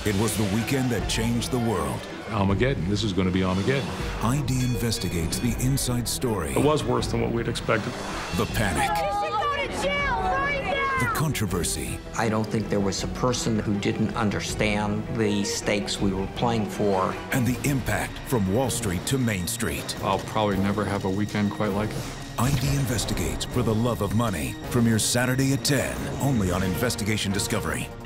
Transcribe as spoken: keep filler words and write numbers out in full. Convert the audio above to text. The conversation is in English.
It was the weekend that changed the world. Armageddon. This is going to be Armageddon. I D investigates the inside story. It was worse than what we'd expected. The panic. You should go to jail right now! The controversy. I don't think there was a person who didn't understand the stakes we were playing for. And the impact from Wall Street to Main Street. I'll probably never have a weekend quite like it. I D investigates for the love of money. Premieres Saturday at ten, only on Investigation Discovery.